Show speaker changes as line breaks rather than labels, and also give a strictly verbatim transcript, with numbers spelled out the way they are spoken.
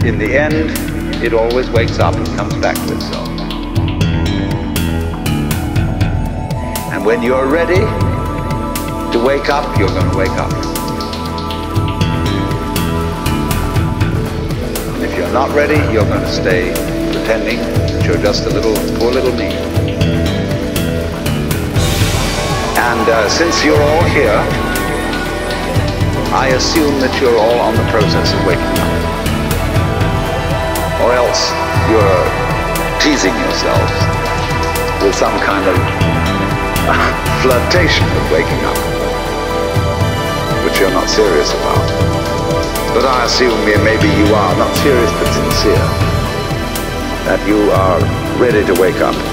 in the end, it always wakes up and comes back to itself. And when you're ready to wake up, you're going to wake up. And if you're not ready, you're going to stay pretending that you're just a little, poor little me. And uh, since you're all here, I assume that you're all on the process of waking up. Or else you're teasing yourselves with some kind of flirtation with waking up, which you're not serious about. But I assume maybe you are not serious but sincere, that you are ready to wake up.